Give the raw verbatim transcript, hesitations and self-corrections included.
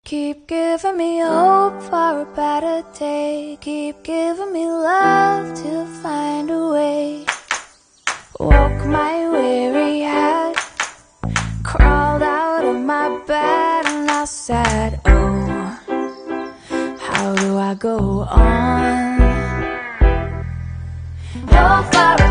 Keep giving me hope for a better day. Keep giving me love to find a way. Woke my weary head, crawled out of my bed, and I said, oh, how do I go on? Hope for